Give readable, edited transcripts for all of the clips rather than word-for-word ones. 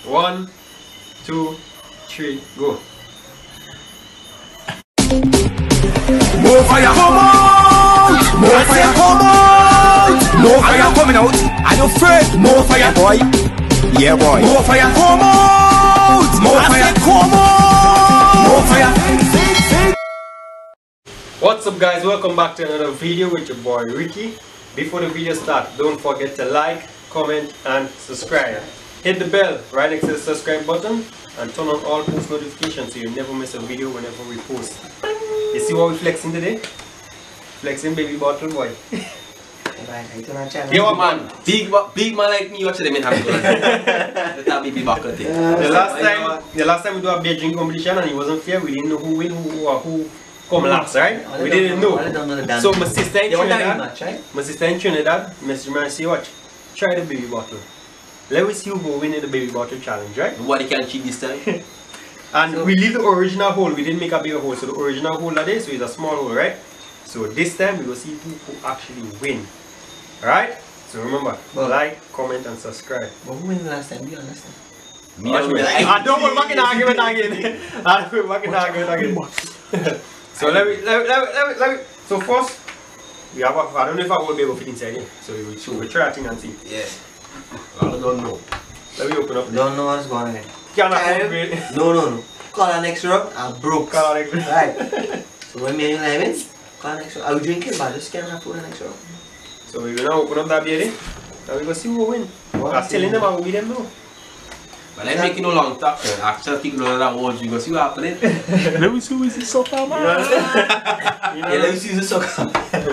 1, 2, 3, go. More fire come out! More fire come out! More fire coming out! Are you afraid? More fire, boy! Yeah, boy! More fire come out! More fire come out! More fire! What's up, guys? Welcome back to another video with your boy Ricky. Before the video starts, don't forget to like, comment, and subscribe. Hit the bell right next to the subscribe button and turn on all post notifications so you never miss a video whenever we post. You see what we flexing today? Flexing baby bottle boy. Yo man, big man like me watch them in Hamilton. That baby bucket thing. The last time we do a beer drink competition and it wasn't fair. We didn't know who win, who come last, right? We didn't know. So my sister in Trinidad, messaged me and say, watch, try the baby bottle. Let me see who will win in the baby bottle challenge, right? Nobody can cheat this time. And we leave the original hole. We didn't make a bigger hole. So the original hole that is, so it's a small hole, right? So this time we will see who actually win. Alright? So remember, like, comment and subscribe. But who won the last time? Be honest. Me I don't want back in argument again. I don't want back in argument again. So let me so first we have I don't know if I will be able to fit inside here. So we'll try a thing and see. Yeah. I don't know. Let me open up. Don't know what's going on. No. Call our next round. I'm broke. Call our next round. Right. So when me and you like it, call our next round. I will drink it, but I just can't have food the next round. So we're gonna open up that beer. Now we go see who will win. I'm telling them I will win them though. But let's make it no long talk. Actually, keep going that word. You go see what happening. Let me see who is the soccer man. Yeah, let me see the soccer.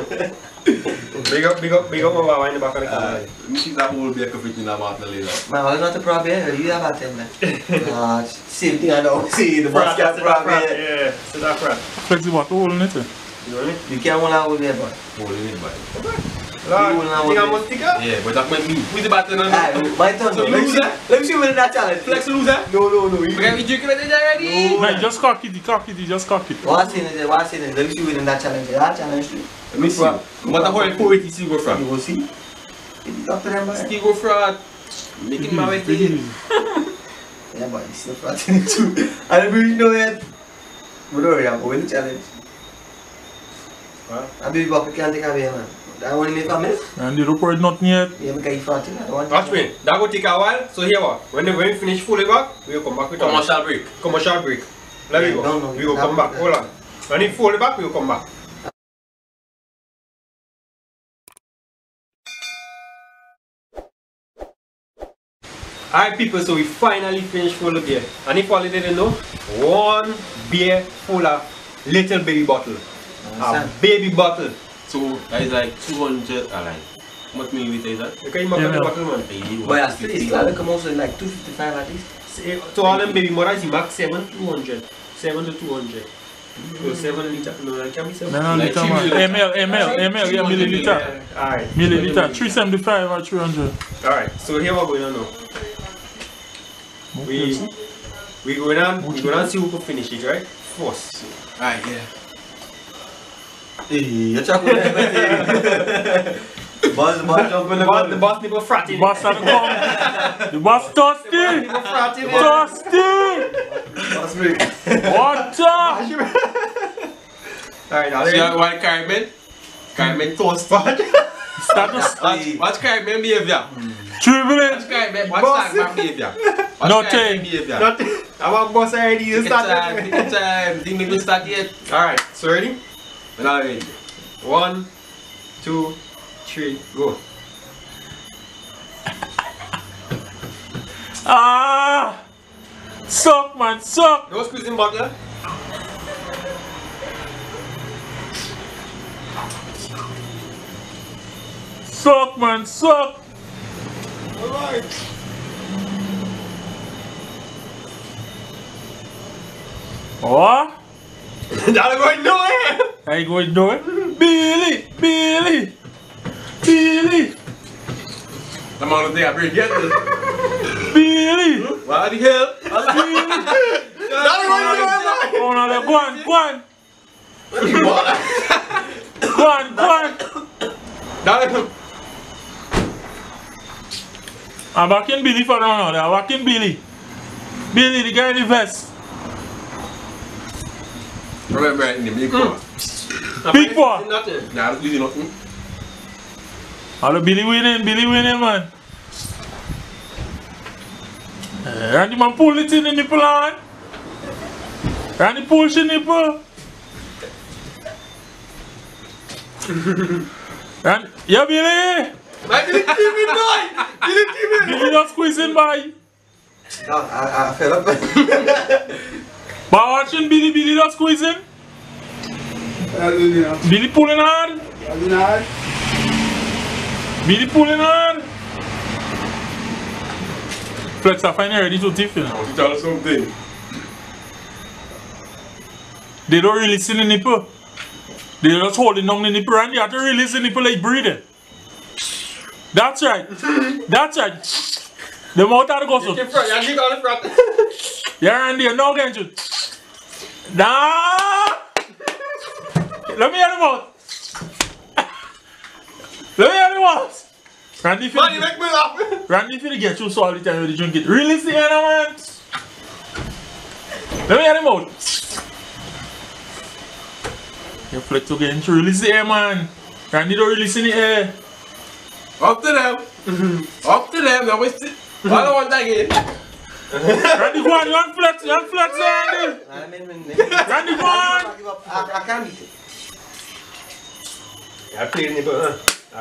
Big up over in the back of the camera. Let me see that whole beer coffee in the bottle later. Man, what's not the problem here? You have a tender. Same thing I know. See, the boss got the problem here. Yeah, so that's right. Flexi what hole in it? You know what I mean? You can't hold out with me, boy. Holding it, boy. Lord, you think I must stick up? Yeah, but that might be. Who's the batter now? My turn. So you lose that? Let me see who win that challenge. Flex loser? No. Okay, we drinking it already? Man, just cock it, just cock it. What's in it? Let me see who win that challenge. That challenge too. Let me see. What the whole poet is still go from? You will see. It's up to them, boy. Still go from making my way to it. Yeah, boy, it's still flat in it too. I don't really know yet. But don't worry, I'm going to challenge. What? I'm baby bucket can't take away, man. I want to make a mess. And the report nothing yet. Yeah, because you fat, I don't want to. Watch me. That will take a while. So here what? When we finish fully back, we will come back with Commercial break. Commercial break. Let me go. No, We will come back. Hold on. When we fold it back, we will come back. Alright people, so we finally finished full of beer. And if all you didn't know, one beer full of little baby bottle. A baby bottle. So that is like 200 like what milliliter is that? You can even the bottle man. But I still, it's got to come out with like 255 at least. To all them baby mothers, you max 7 to 200. 7 to 200. So 7 liter, no, that can be 7. No, Like liter man. 3 ml, yeah, milliliter. Alright. Milliliter, 375 or 300. Alright, so here what we're going on now. We go down and see who can finish it, right? First. Alright, yeah. Hey, you're chocolate. Boss jump in the bottle. The boss nipple fratting. The boss had come. The boss thirsty. Thirsty. Boss break. Water. Alright, now See what Carmen? Carmen toast. Start to Watch Carmen behavior. dribble Watch it. Carmen. Watch Carmen behavior. Nothing. nothing. I'm a boss already. You start. Take your time. Didn't even start yet. Alright, so ready? We're not ready. 1, 2, 3, go. Suck man, suck. No squeezing bottle. Suck man, suck. Alright. What? That'll go nowhere. Are you going to do it? Billy. I'm on the day I break. Get this. Billy. What the hell? That'll go nowhere. Oh no, go on. Go on. That'll I'm back in Billy for now. I'm back in Billy. Billy, the guy in the vest. Remember, in the big paw. Big paw. Nothing. Nah, that's nothing. Hello, Billy winning, man. Randy man pull it in the nipple on. Randy pulls the nipple. Randy, yeah, Billy. Billy not squeezing by. No, I fell up. But watching Billy not squeezing. Billy pulling hard. Billy pulling hard. Flex, I find it ready to tip you. I want to tell you something. They don't release the nipple. They're just holding down the nipple and they have to release the nipple like breathing. That's right. That's right. The mouth out of go so. Yeah, and they're now getting you. Nah. Let me hear the mouth. Let me hear the mouth. Randy, if you get you so all the time when you drink it, release the air, man. Let me hear the mouth. You flex again to release the air, man. Randy don't release in the air. Up to them. Up to them. Now waste it. I don't want that again. Randy, go on. You want flex, Randy. Randy, go on. I can't eat it. I play in the book,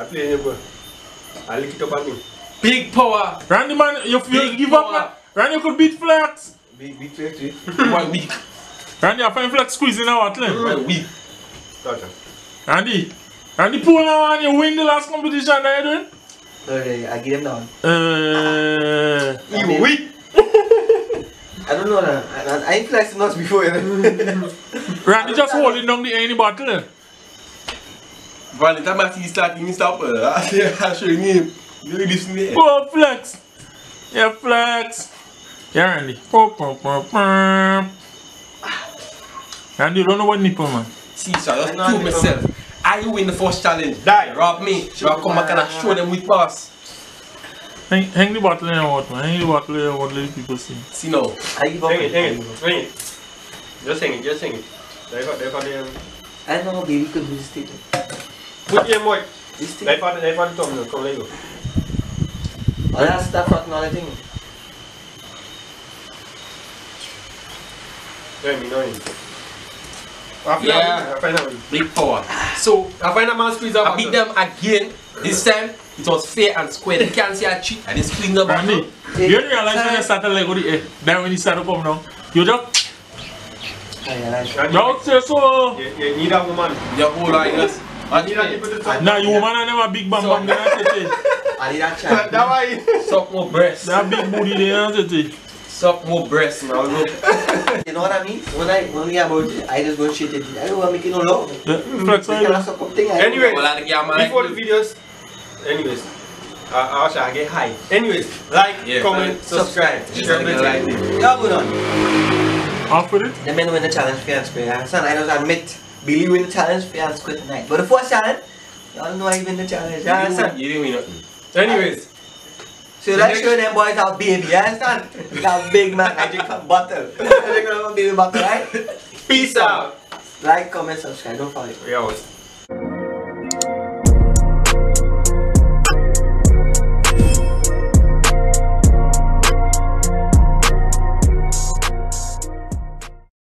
I lick it up on me. Big power. Randy, man, you give up, man. Randy, you could beat flex. Big flex, too. 1 week. Randy, I find flex squeezing out, Len. 1 week. Gotcha. Randy, pull now and you win the last competition that you're doing. Okay, I give him down. You weak. I don't know that. I ain't flexed nuts before. Randy just holding down the any bottle. Eh? By the time I see you starting, you stop. I'll show you. You listen to me. Go flex. Yeah, flex. Yeah, Randy. Randy, you don't know what nipple, man. See, so I just prove myself. I win the first challenge. Die. Rob me. So I come back and I show them with pass. Hang the bottle in your water, man. Hang the bottle in your water, let people see. See now. I give up. Hang it. Just hang it. They got them. I don't know how baby could do this thing. Put your mic. This thing. They found the thumb. Come let go. All that stuff, not another thing. Yeah, me know him. I find out. Big power. So, I find a man squeeze out. I beat them again. This time, it was fair and square. They can't see a cheat. I just clean up. Randy, you realize when you start to let go the air, then when you start to come down, you just... Don't say so. You need a woman. Your whole line is. Nah, you woman and them a big bam bam, they don't say it. I need that chance. That's why. Suck more breasts. That big booty, they don't say it. Suck more breasts now. Look. You know what I mean? When we about it, I just go shit it. I don't want to make it no low. Flex, I can't suck up thing. Anyway, Before before the videos, anyways, I get high. Anyways, like, comment, subscribe, share everything. Yeah, good on. Off with it. The men win the challenge fair and square. I just admit, Billy win the challenge fair and square tonight. But the first challenge, y'all know I win the challenge. You understand? You didn't win nothing. Anyways, So let's show them boys how baby, you understand? That big man, I drink from bottle. I drink from baby bottle, right? peace out. Like, comment, subscribe, don't forget. Yeah,